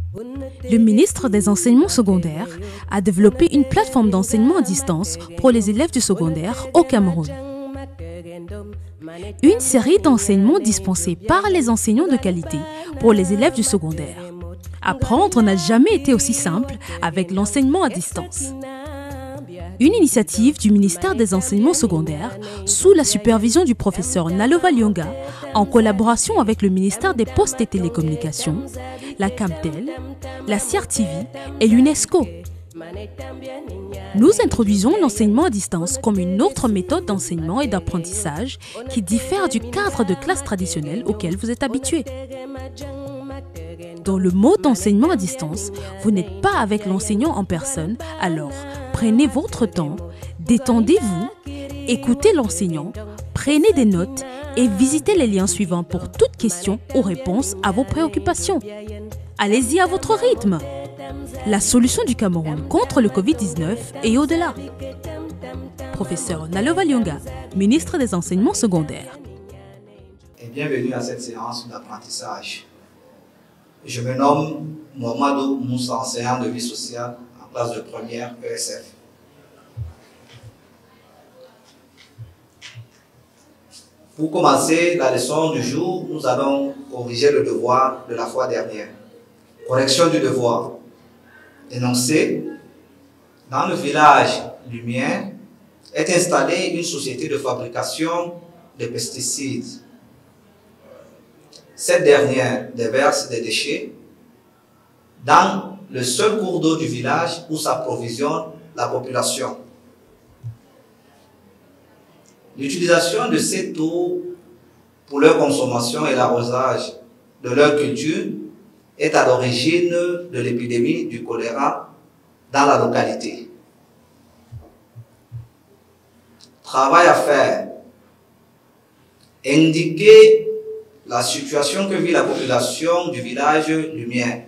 Le ministre des Enseignements secondaires a développé une plateforme d'enseignement à distance pour les élèves du secondaire au Cameroun. Une série d'enseignements dispensés par les enseignants de qualité pour les élèves du secondaire. Apprendre n'a jamais été aussi simple avec l'enseignement à distance. Une initiative du ministère des Enseignements secondaires sous la supervision du professeur Nalova Lyonga en collaboration avec le ministère des Postes et Télécommunications, la Camtel, la CRTV et l'UNESCO. Nous introduisons l'enseignement à distance comme une autre méthode d'enseignement et d'apprentissage qui diffère du cadre de classe traditionnel auquel vous êtes habitué. Dans le mode d'enseignement à distance, vous n'êtes pas avec l'enseignant en personne, alors prenez votre temps, détendez-vous, écoutez l'enseignant, prenez des notes et visitez les liens suivants pour toute question ou réponse à vos préoccupations. Allez-y à votre rythme. La solution du Cameroun contre le Covid-19 et au-delà. Professeur Nalova Lyonga, ministre des Enseignements secondaires. Et bienvenue à cette séance d'apprentissage. Je me nomme Mohamedou Moussa, enseignant de vie sociale en classe de première ESF. Pour commencer la leçon du jour, nous allons corriger le devoir de la fois dernière. Correction du devoir. Énoncé. Dans le village Lumière est installée une société de fabrication de pesticides. Cette dernière déverse des déchets dans le seul cours d'eau du village où s'approvisionne la population. L'utilisation de cette eau pour leur consommation et l'arrosage de leur culture est à l'origine de l'épidémie du choléra dans la localité. Travail à faire. Indiquer la situation que vit la population du village Lumière.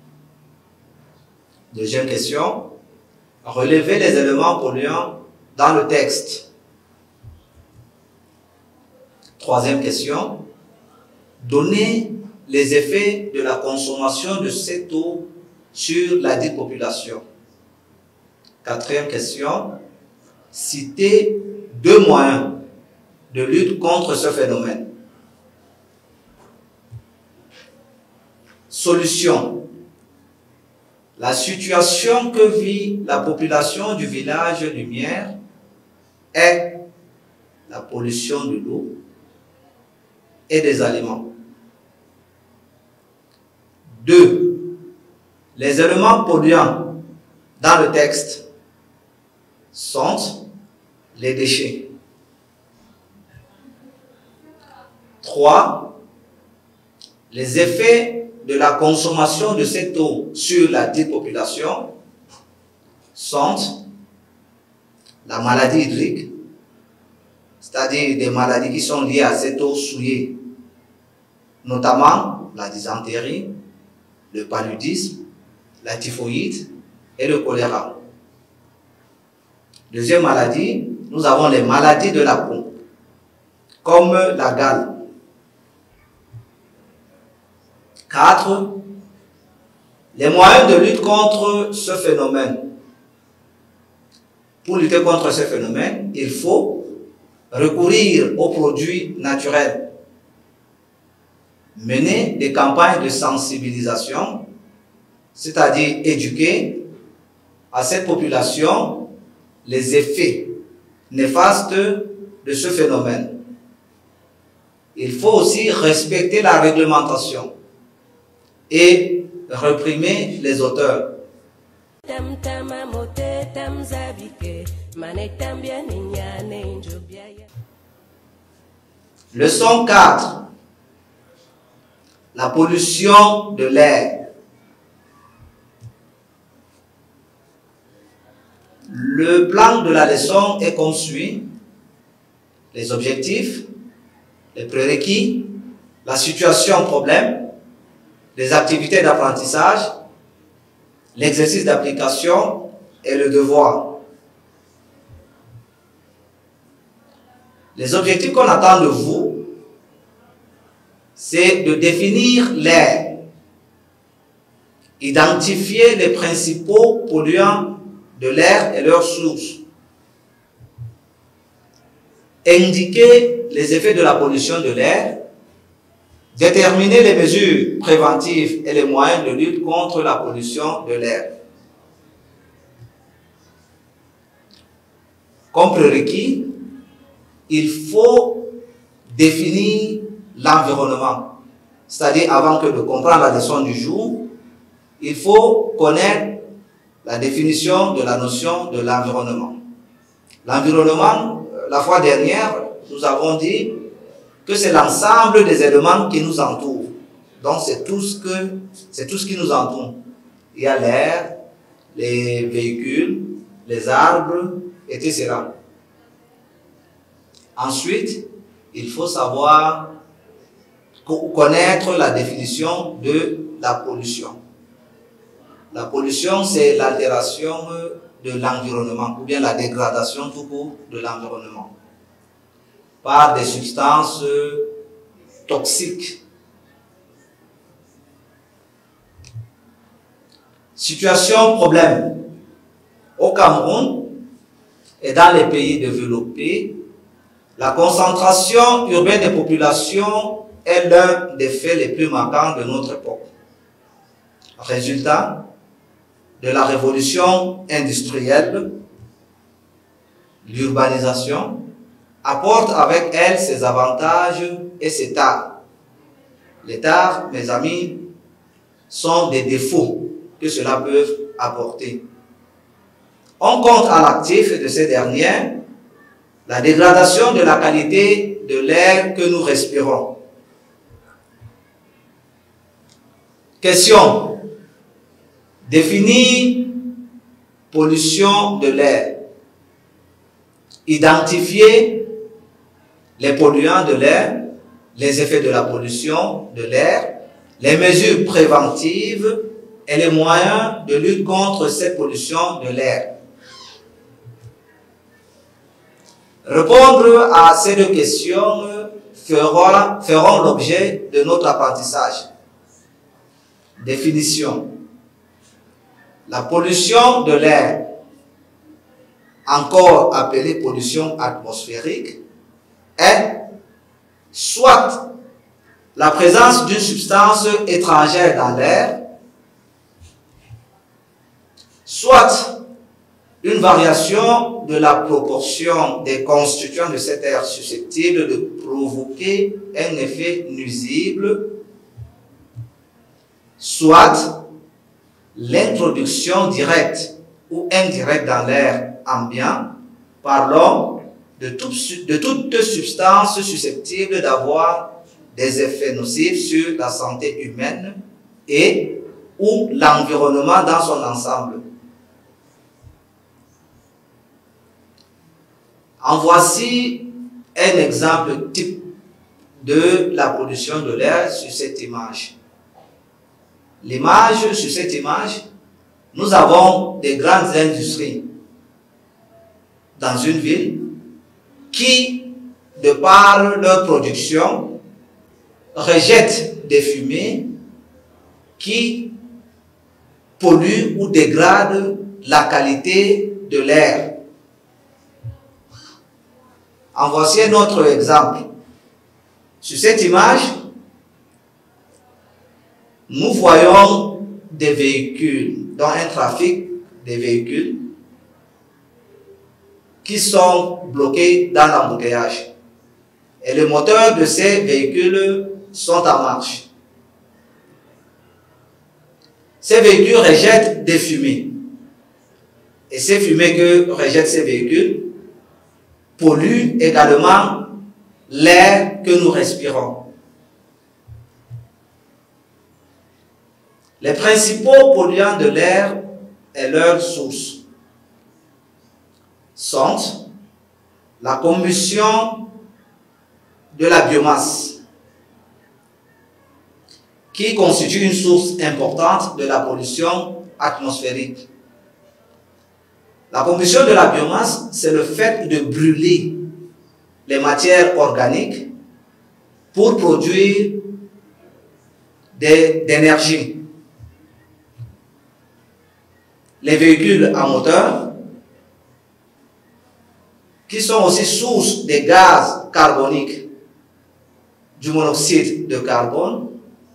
Deuxième question. Relever les éléments polluants dans le texte. Troisième question. Donner les effets de la consommation de cette eau sur la dite population. Quatrième question. Citer deux moyens de lutte contre ce phénomène. Solution. La situation que vit la population du village Lumière est la pollution de l'eau et des aliments. 2. Les éléments polluants dans le texte sont les déchets. 3. Les effets de la consommation de cette eau sur la dite population sont la maladie hydrique, c'est-à-dire des maladies qui sont liées à cette eau souillée, notamment la dysenterie, le paludisme, la typhoïde et le choléra. Deuxième maladie, nous avons les maladies de la peau, comme la gale. 4. Les moyens de lutte contre ce phénomène. Pour lutter contre ce phénomène, il faut recourir aux produits naturels, mener des campagnes de sensibilisation, c'est-à-dire éduquer à cette population les effets néfastes de ce phénomène. Il faut aussi respecter la réglementation et réprimer les auteurs. Leçon 4. La pollution de l'air. Le plan de la leçon est comme suit. Les objectifs, les prérequis, la situation problème, les activités d'apprentissage, l'exercice d'application et le devoir. Les objectifs qu'on attend de vous, c'est de définir l'air, identifier les principaux polluants de l'air et leurs sources, indiquer les effets de la pollution de l'air, déterminer les mesures préventives et les moyens de lutte contre la pollution de l'air. Comme prérequis, il faut définir l'environnement. C'est-à-dire, avant que de comprendre la leçon du jour, il faut connaître la définition de la notion de l'environnement. L'environnement, la fois dernière, nous avons dit que c'est l'ensemble des éléments qui nous entourent. Donc, c'est tout ce qui nous entoure. Il y a l'air, les véhicules, les arbres, etc. Ensuite, il faut savoir connaître la définition de la pollution. La pollution, c'est l'altération de l'environnement ou bien la dégradation tout court de l'environnement par des substances toxiques. Situation problème. Au Cameroun et dans les pays développés, la concentration urbaine des populations est l'un des faits les plus marquants de notre époque. Résultat de la révolution industrielle, l'urbanisation apporte avec elle ses avantages et ses tares. Les tares, mes amis, sont des défauts que cela peut apporter. On compte à l'actif de ces dernières la dégradation de la qualité de l'air que nous respirons. Question. Définir pollution de l'air. Identifier les polluants de l'air, les effets de la pollution de l'air, les mesures préventives et les moyens de lutte contre cette pollution de l'air. Répondre à ces deux questions feront l'objet de notre apprentissage. Définition. La pollution de l'air, encore appelée pollution atmosphérique, est soit la présence d'une substance étrangère dans l'air, soit une variation de la proportion des constituants de cet air susceptible de provoquer un effet nuisible, soit l'introduction directe ou indirecte dans l'air ambiant par l'homme de toute substance susceptible d'avoir des effets nocifs sur la santé humaine et ou l'environnement dans son ensemble. En voici un exemple type de la pollution de l'air sur cette image. L'image, sur cette image, nous avons des grandes industries dans une ville qui, de par leur production, rejettent des fumées qui polluent ou dégradent la qualité de l'air. En voici un autre exemple. Sur cette image, nous voyons des véhicules, dans un trafic des véhicules qui sont bloqués dans l'embouteillage. Et les moteurs de ces véhicules sont en marche. Ces véhicules rejettent des fumées. Et ces fumées que rejettent ces véhicules polluent également l'air que nous respirons. Les principaux polluants de l'air et leurs sources sont la combustion de la biomasse, qui constitue une source importante de la pollution atmosphérique. La combustion de la biomasse, c'est le fait de brûler les matières organiques pour produire d'énergie. les véhicules à moteur, qui sont aussi source des gaz carboniques, du monoxyde de carbone,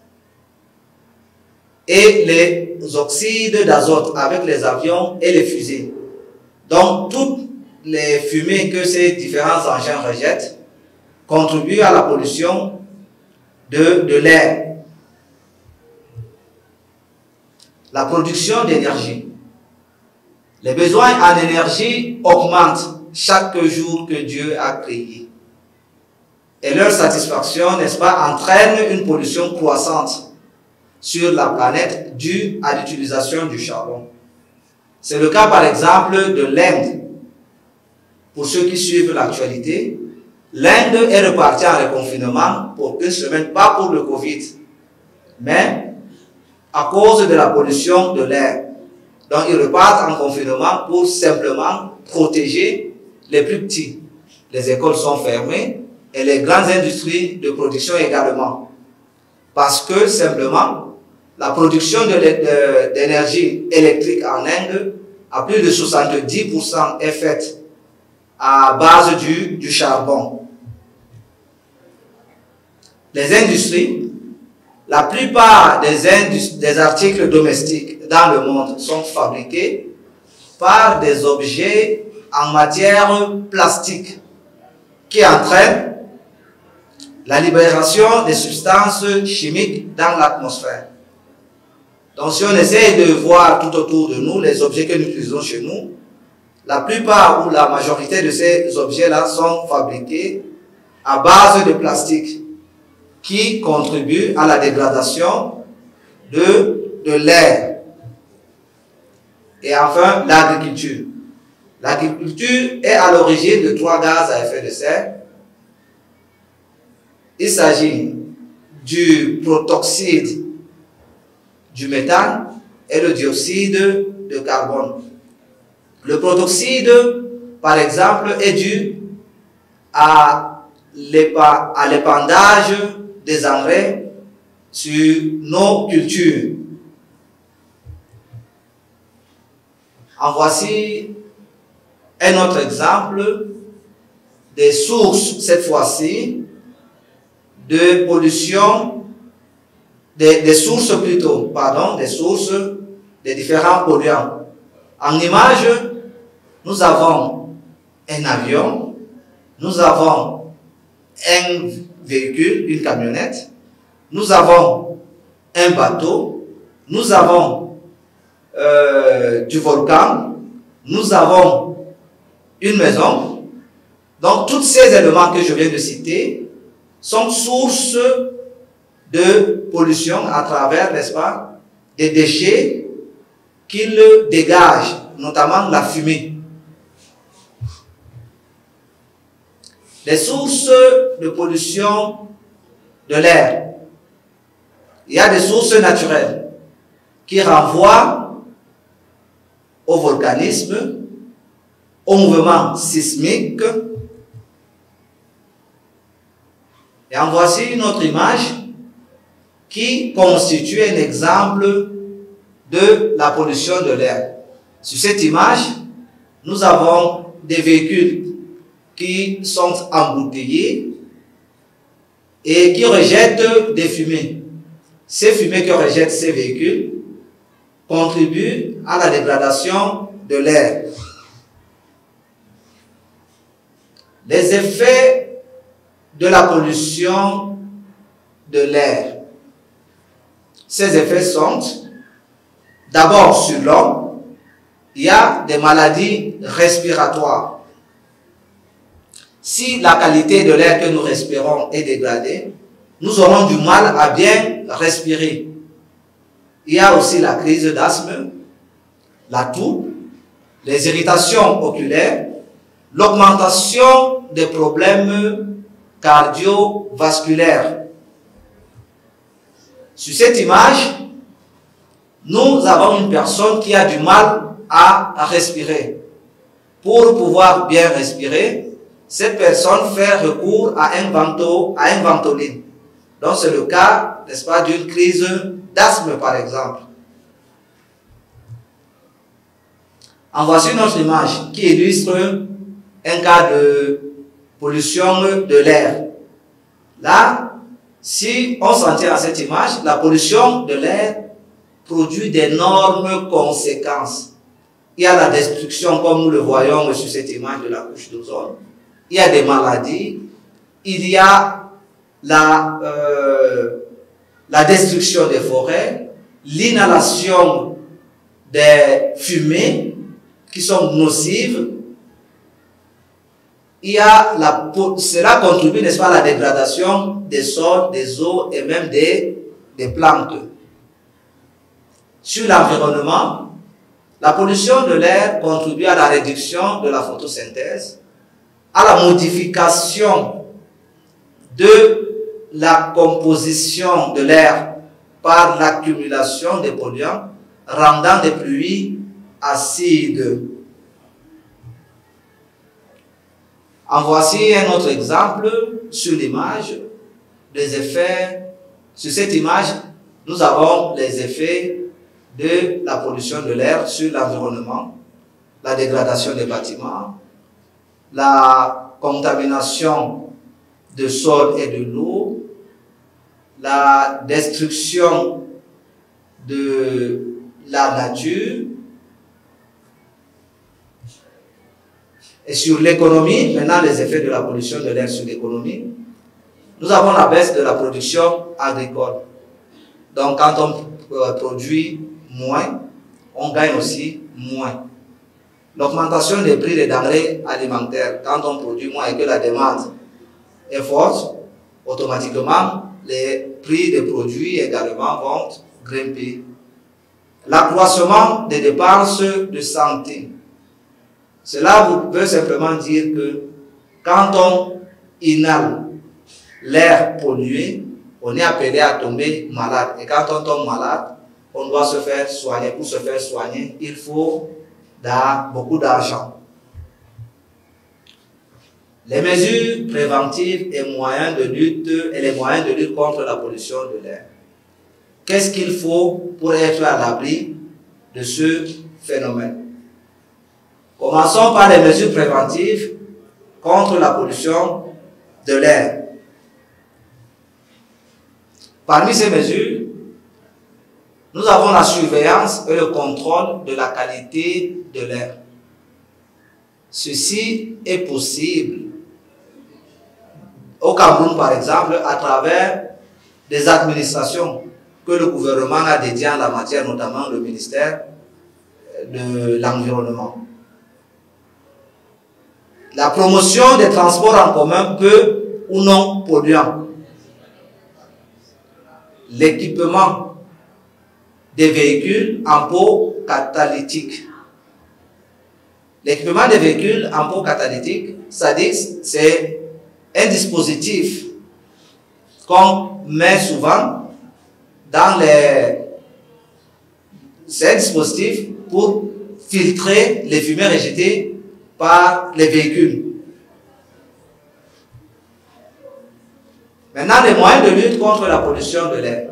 et les oxydes d'azote avec les avions et les fusées. Donc, toutes les fumées que ces différents engins rejettent contribuent à la pollution de l'air. La production d'énergie. Les besoins en énergie augmentent chaque jour que Dieu a créé. Et leur satisfaction, n'est-ce pas, entraîne une pollution croissante sur la planète due à l'utilisation du charbon. C'est le cas par exemple de l'Inde. Pour ceux qui suivent l'actualité, l'Inde est repartie en reconfinement pour une semaine, pas pour le Covid, mais à cause de la pollution de l'air. Donc ils repartent en confinement pour simplement protéger les plus petits. Les écoles sont fermées et les grandes industries de production également. Parce que simplement, la production d'énergie électrique en Inde, à plus de 70%, est faite à base du charbon. Les industries, la plupart des articles domestiques dans le monde sont fabriqués par des objets en matière plastique qui entraînent la libération des substances chimiques dans l'atmosphère. Donc si on essaie de voir tout autour de nous les objets que nous utilisons chez nous, la plupart ou la majorité de ces objets-là sont fabriqués à base de plastique qui contribuent à la dégradation de l'air. Et enfin, l'agriculture. L'agriculture est à l'origine de 3 gaz à effet de serre. Il s'agit du protoxyde du méthane et le dioxyde de carbone. Le protoxyde, par exemple, est dû à l'épandage des engrais sur nos cultures. En voici un autre exemple des sources, cette fois-ci, de pollution, des sources des différents polluants. En image, nous avons un avion, nous avons un véhicule, une camionnette, nous avons un bateau, nous avons du volcan, nous avons une maison. Donc, tous ces éléments que je viens de citer sont sources de pollution à travers, n'est-ce pas, des déchets qu'ils dégagent, notamment la fumée. Les sources de pollution de l'air. Il y a des sources naturelles qui renvoient au volcanisme, au mouvement sismique. Et en voici une autre image qui constitue un exemple de la pollution de l'air. Sur cette image, nous avons des véhicules qui sont embouteillés et qui rejettent des fumées. Ces fumées que rejettent ces véhicules contribuent à la dégradation de l'air. Les effets de la pollution de l'air. Ces effets sont d'abord sur l'homme, il y a des maladies respiratoires. Si la qualité de l'air que nous respirons est dégradée, nous aurons du mal à bien respirer. Il y a aussi la crise d'asthme, la toux, les irritations oculaires, l'augmentation des problèmes cardiovasculaires. Sur cette image, nous avons une personne qui a du mal à respirer. Pour pouvoir bien respirer, cette personne fait recours à un ventoline. Donc c'est le cas, n'est-ce pas, d'une crise d'asthme par exemple. En voici une autre image qui illustre un cas de pollution de l'air. Là, si on s'en tient à cette image, la pollution de l'air produit d'énormes conséquences. Il y a la destruction, comme nous le voyons sur cette image, de la couche d'ozone. Il y a des maladies. Il y a la destruction des forêts, l'inhalation des fumées qui sont nocives. Cela contribue, n'est-ce pas, à la dégradation des sols, des eaux et même des plantes. Sur l'environnement, la pollution de l'air contribue à la réduction de la photosynthèse, à la modification de la composition de l'air par l'accumulation des polluants, rendant des pluies acides. En voici un autre exemple sur l'image des effets. Sur cette image, nous avons les effets de la pollution de l'air sur l'environnement, la dégradation des bâtiments, la contamination de sol et de l'eau, la destruction de la nature. Et sur l'économie, maintenant les effets de la pollution de l'air sur l'économie, nous avons la baisse de la production agricole. Donc quand on produit moins, on gagne aussi moins. L'augmentation des prix des denrées alimentaires, quand on produit moins et que la demande est forte, automatiquement les prix des produits également vont grimper. L'accroissement des dépenses de santé. Cela veut simplement dire que quand on inhale l'air pollué, on est appelé à tomber malade. Et quand on tombe malade, on doit se faire soigner. Pour se faire soigner, il faut beaucoup d'argent. Les mesures préventives et les moyens de lutte contre la pollution de l'air. Qu'est-ce qu'il faut pour être à l'abri de ce phénomène? Commençons par les mesures préventives contre la pollution de l'air. Parmi ces mesures, nous avons la surveillance et le contrôle de la qualité de l'air. Ceci est possible au Cameroun, par exemple, à travers des administrations que le gouvernement a dédiées en la matière, notamment le ministère de l'Environnement. La promotion des transports en commun peu ou non polluants. L'équipement des véhicules en peau catalytique. L'équipement des véhicules en peau catalytique, c'est un dispositif qu'on met souvent dans c'est un dispositif pour filtrer les fumées rejetées par les véhicules. Maintenant, les moyens de lutte contre la pollution de l'air.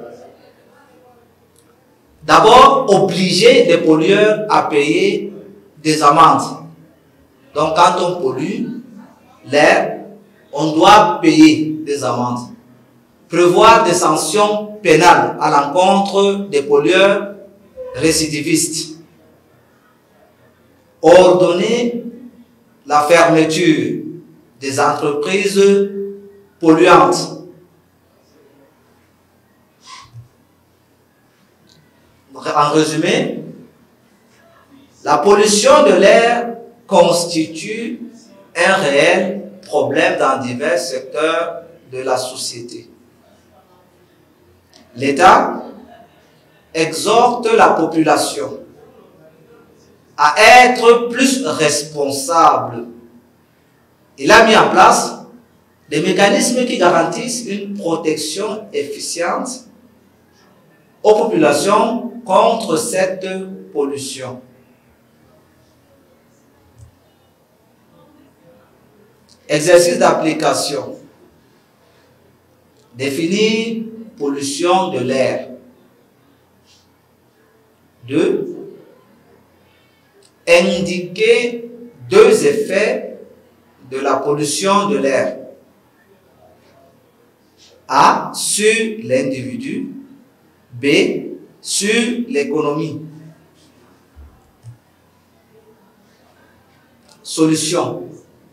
D'abord, obliger les pollueurs à payer des amendes. Donc, quand on pollue l'air, on doit payer des amendes. Prévoir des sanctions pénales à l'encontre des pollueurs récidivistes. Ordonner la fermeture des entreprises polluantes. En résumé, la pollution de l'air constitue un réel problème dans divers secteurs de la société. L'État exhorte la population à être plus responsable. Il a mis en place des mécanismes qui garantissent une protection efficiente aux populations contre cette pollution. Exercice d'application. Définir pollution de l'air. 2. indiquez deux effets de la pollution de l'air. A, sur l'individu. B, sur l'économie. Solution.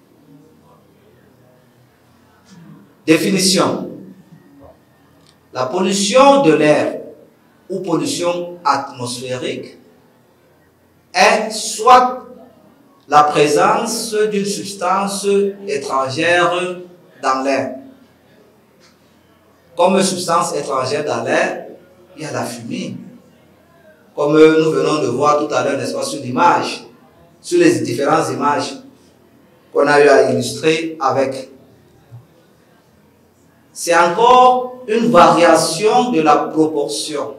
Définition. La pollution de l'air ou pollution atmosphérique est soit la présence d'une substance étrangère dans l'air. Comme substance étrangère dans l'air, il y a la fumée. Comme nous venons de voir tout à l'heure, n'est-ce pas, sur l'image, sur les différentes images qu'on a eu à illustrer avec. C'est encore une variation de la proportion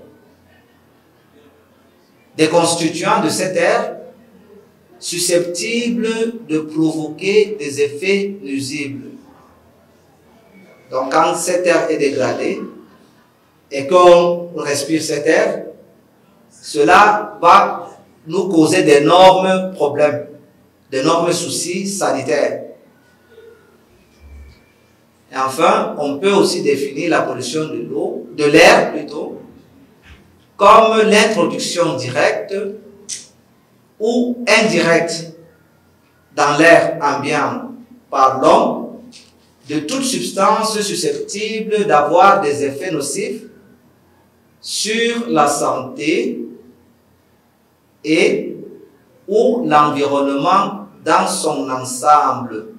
des constituants de cet air susceptibles de provoquer des effets nuisibles. Donc quand cet air est dégradé et qu'on respire cet air, cela va nous causer d'énormes problèmes, d'énormes soucis sanitaires. Et enfin, on peut aussi définir la pollution de l'eau, de l'air plutôt, comme l'introduction directe ou indirecte dans l'air ambiant par l'homme de toute substance susceptible d'avoir des effets nocifs sur la santé et ou l'environnement dans son ensemble.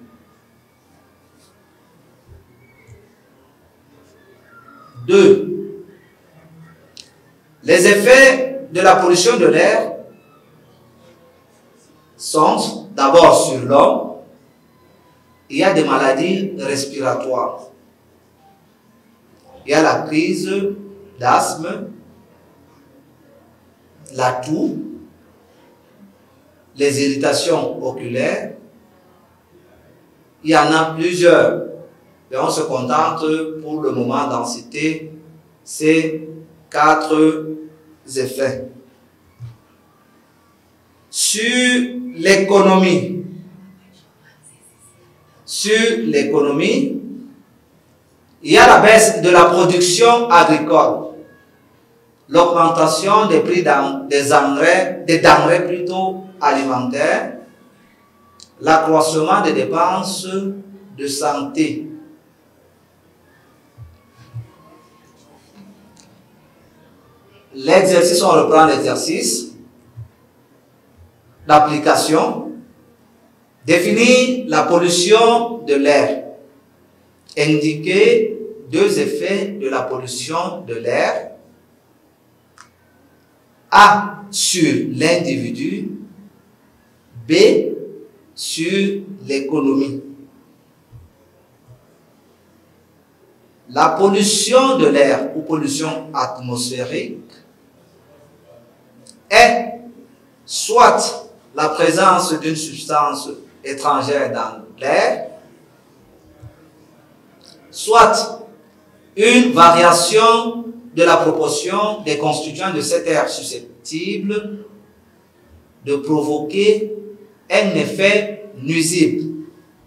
Deux, les effets de la pollution de l'air sont d'abord sur l'homme. Il y a des maladies respiratoires. Il y a la crise d'asthme, la toux, les irritations oculaires. Il y en a plusieurs. Et on se contente pour le moment d'en citer ces 4 effets. Sur l'économie. Sur l'économie, il y a la baisse de la production agricole, l'augmentation des prix des denrées plutôt alimentaires, l'accroissement des dépenses de santé. L'exercice, on reprend l'exercice d'application. Définir la pollution de l'air. Indiquer 2 effets de la pollution de l'air. A, sur l'individu. B, sur l'économie. La pollution de l'air ou pollution atmosphérique est soit la présence d'une substance étrangère dans l'air, soit une variation de la proportion des constituants de cet air susceptible de provoquer un effet nuisible.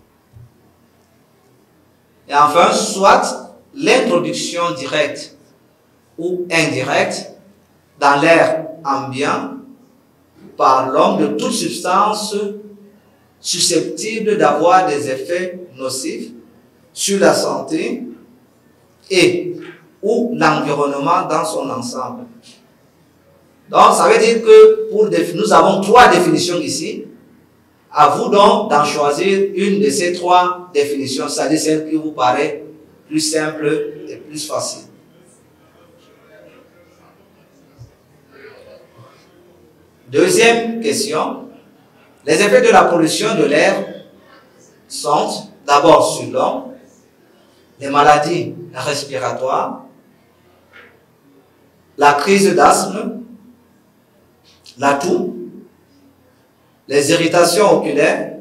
Et enfin, soit l'introduction directe ou indirecte dans l'air ambiant par l'homme de toute substance susceptible d'avoir des effets nocifs sur la santé et ou l'environnement dans son ensemble. Donc, ça veut dire que nous avons 3 définitions ici. À vous donc d'en choisir une de ces 3 définitions, c'est-à-dire celle qui vous paraît plus simple et plus facile. Deuxième question. Les effets de la pollution de l'air sont d'abord sur l'homme, les maladies respiratoires, la crise d'asthme, la toux, les irritations oculaires.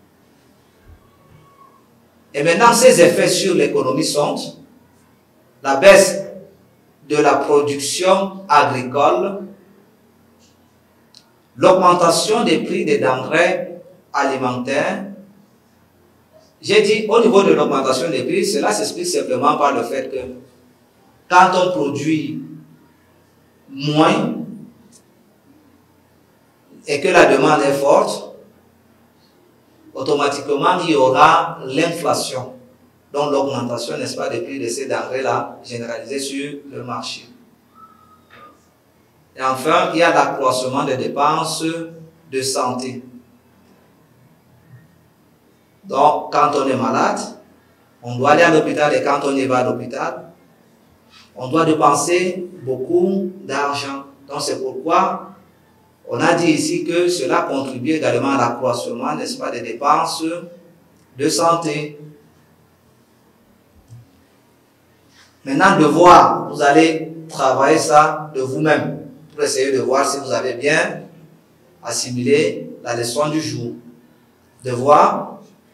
Et maintenant, ces effets sur l'économie sont la baisse de la production agricole, l'augmentation des prix des denrées alimentaires. J'ai dit au niveau de l'augmentation des prix, cela s'explique simplement par le fait que quand on produit moins et que la demande est forte, automatiquement il y aura l'inflation, donc l'augmentation, n'est-ce pas, des prix de ces denrées-là généralisée sur le marché. Et enfin, il y a l'accroissement des dépenses de santé. Donc, quand on est malade, on doit aller à l'hôpital et quand on y va à l'hôpital, on doit dépenser beaucoup d'argent. Donc, c'est pourquoi on a dit ici que cela contribue également à l'accroissement, n'est-ce pas, des dépenses de santé. Maintenant, devoir, vous allez travailler ça de vous-même pour essayer de voir si vous avez bien assimilé la leçon du jour. Devoir.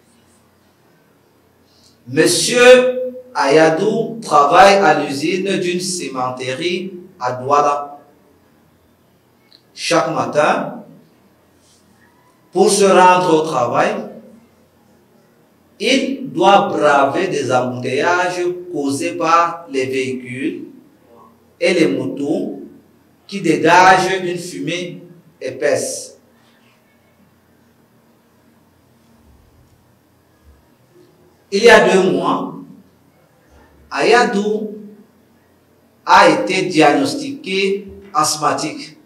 Monsieur Ayadou travaille à l'usine d'une cimenterie à Douala. Chaque matin, pour se rendre au travail, il doit braver des embouteillages causés par les véhicules et les motos qui dégagent une fumée épaisse. Il y a 2 mois, Ayadou a été diagnostiqué asthmatique.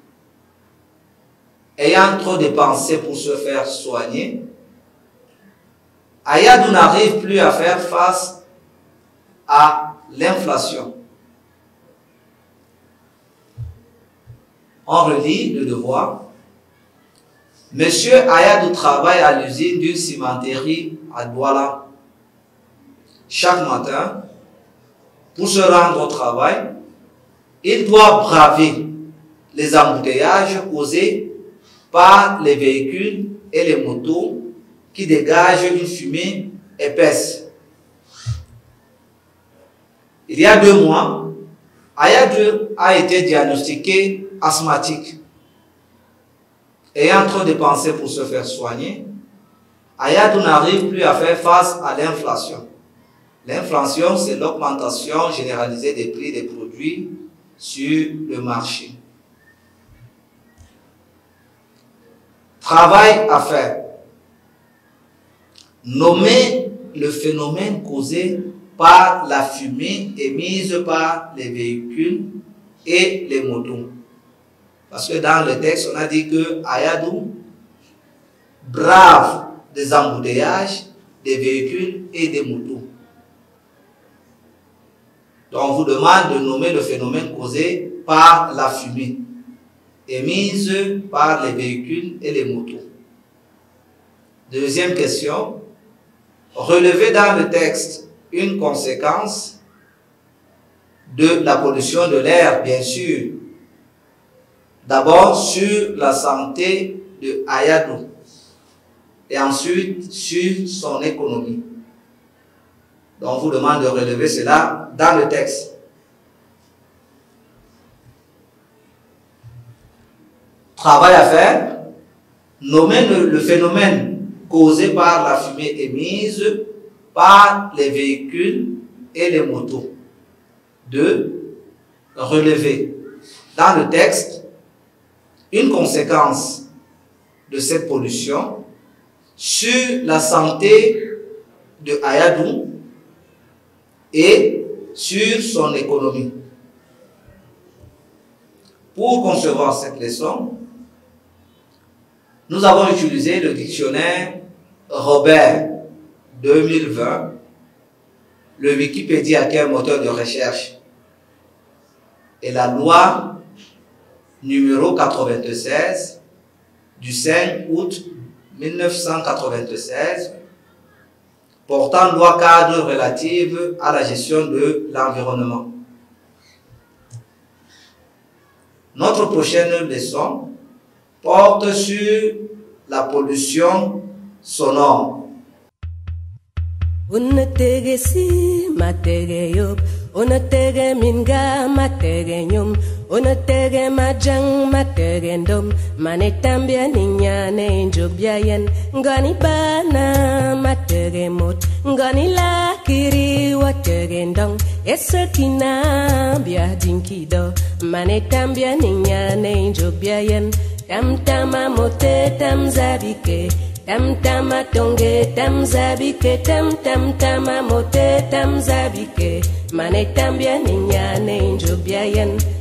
Ayant trop dépensé pour se faire soigner, Ayadou n'arrive plus à faire face à l'inflation. On relit le devoir. Monsieur Ayadou travaille à l'usine d'une cimenterie à Douala. Chaque matin, pour se rendre au travail, il doit braver les embouteillages causés par les véhicules et les motos qui dégagent une fumée épaisse. Il y a 2 mois, Ayadou a été diagnostiqué asthmatique. Ayant trop dépensé pour se faire soigner, Ayadou n'arrive plus à faire face à l'inflation. L'inflation, c'est l'augmentation généralisée des prix des produits sur le marché. Travail à faire. Nommer le phénomène causé par la fumée émise par les véhicules et les motos. Parce que dans le texte, on a dit que Ayadou brave des embouteillages, des véhicules et des motos. Donc, on vous demande de nommer le phénomène causé par la fumée émise par les véhicules et les motos. Deuxième question. Relevez dans le texte une conséquence de la pollution de l'air, bien sûr. D'abord sur la santé de Ayadou et ensuite sur son économie. Donc, on vous demande de relever cela dans le texte. Travail à faire. Nommer le phénomène causé par la fumée émise par les véhicules et les motos. 2. Relever dans le texte une conséquence de cette pollution sur la santé de Ayadou et sur son économie. Pour concevoir cette leçon, nous avons utilisé le dictionnaire Robert 2020, le Wikipédia qui est un moteur de recherche, et la loi numéro 96 du 5 août 1996 portant loi cadre relative à la gestion de l'environnement. Notre prochaine leçon porte sur la pollution sonore. Unotege majang mategendom manetambia ninyane njobiayen ngani bana mategemot ngani lakiri wategendong esekina bia dinkido manetambia ninyane njobiayen tamtama mote tamzabike tamtama tonge tamzabike tamtama mote tamzabike manetambia ninyane njobiayen